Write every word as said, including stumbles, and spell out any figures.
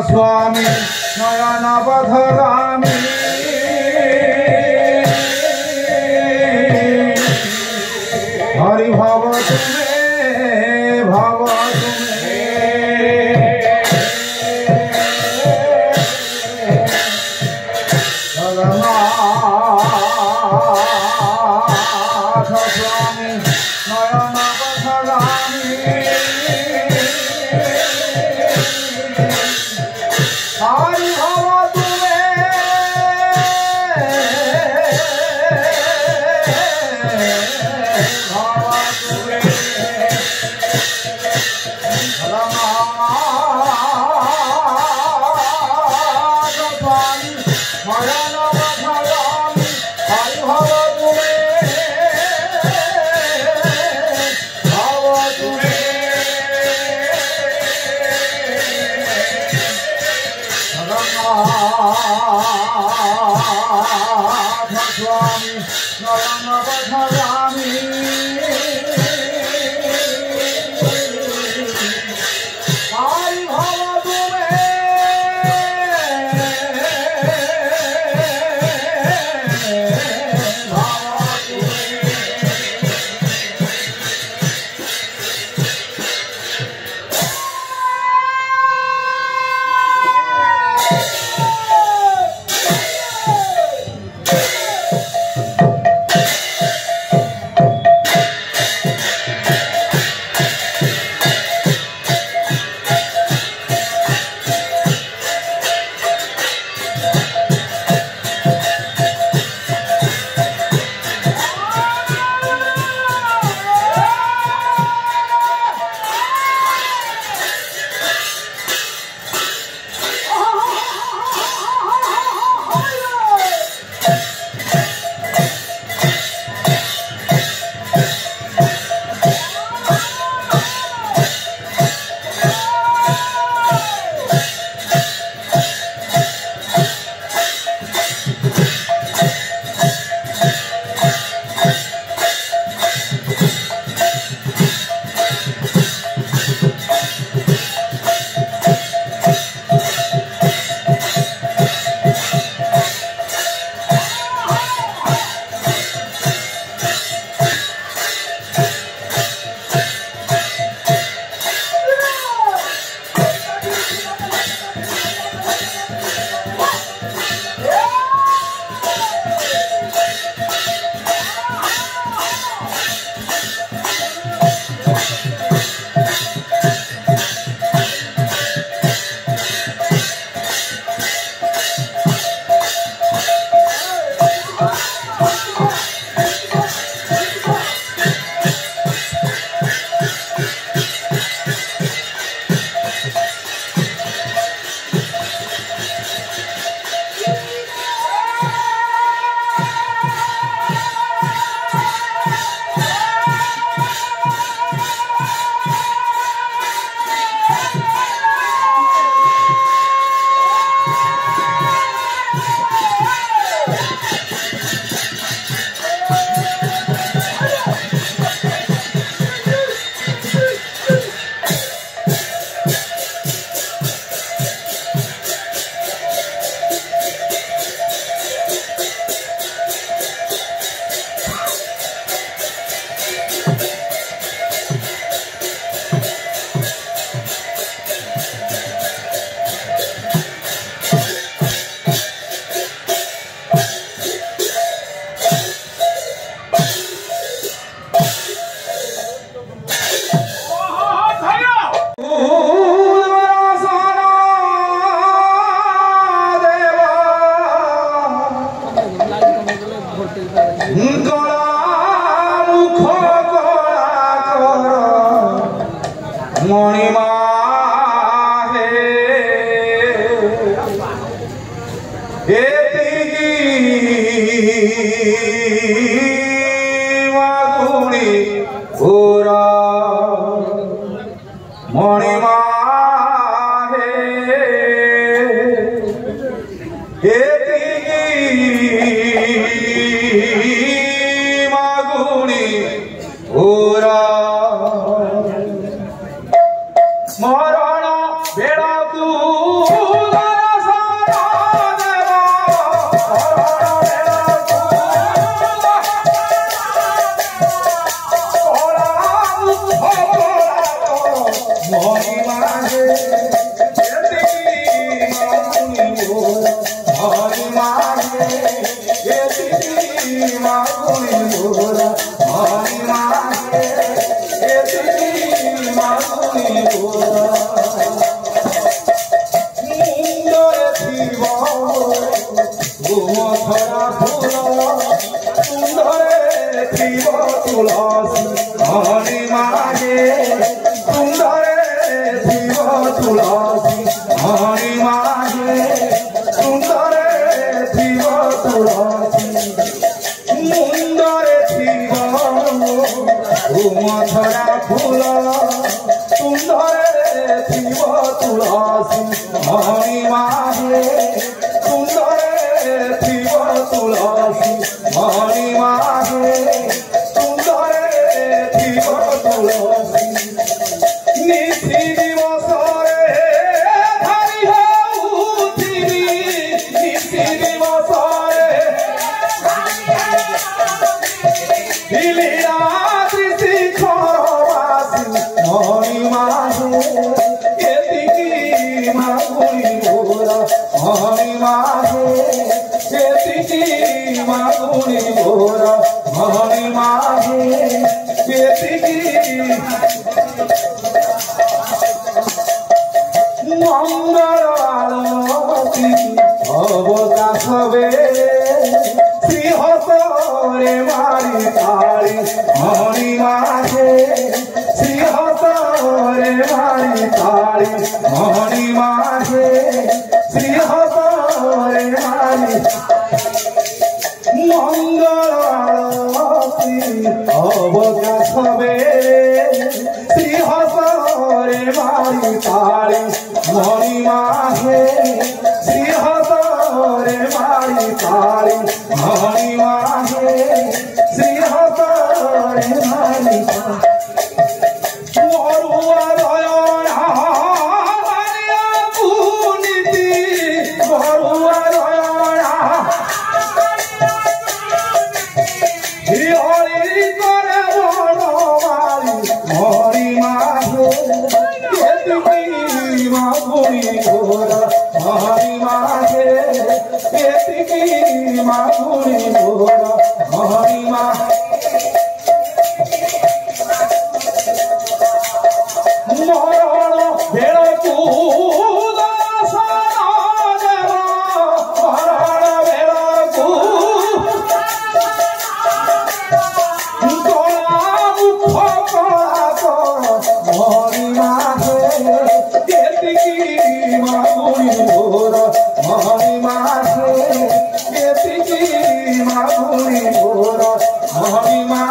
स्वामी नयन पथगामी हरि भव तुम्हें भव तुम्हें जगन्नाथ स्वामी नयन पथगामी हरि भव तुम्हें भव तुम्हें जगन्नाथ स्वामी नयन पथगामी हरि भव तुम्हें भव तुम्हें जगन्नाथ स्वामी नयन पथगामी हरि भव तुम्हें मणिमा मागुणी पूरा मणिमा मागुणी पूरा स्मरण बेड़ा तू মণিমাহে সুন্দরে থিব তুলসী মণিমাহে সুন্দরে থিব তুলসী নিশি দিবসরে ধারি হউথিবি নিশি দিবসরে দিলি রাত্রি শিখরবাসী মণিমাহে এদিকি মাগুনি গোরা মণিমাহে এদিকি মাগুনি গোরা মণিমাহে এদিকি মঙ্গল আলতি অবকাশবে শ্রীহতরে মারি তাড়ি মণিমাহে শ্রীহতরে মারি তাড়ি মণিমাহে শ্রীহতরে মারি মঙ্গল আলতি অবকাশবে শ্রীহতরে মারি তাড়ি মণিমাহে শ্রীহতরে মারি তাড়ি মণিমাহে শ্রীহতরে মারি বড়ুয়া দয়না মারিয়া পুনিতি বড়ুয়া দয়না হরি করে বনমালি মণিমাহে এদিকি মাগুনি গোরা মণিমাহে এদিকি মাগুনি গোরা মণিমা মরণ বেড়কু দর্শন দেব মরণ বেড়কু কলা মুখ কলা কর মণিমাহে এদিকি মাগুনি গোরা মণিমাহে এদিকি মাগুনি গোরা মণিমা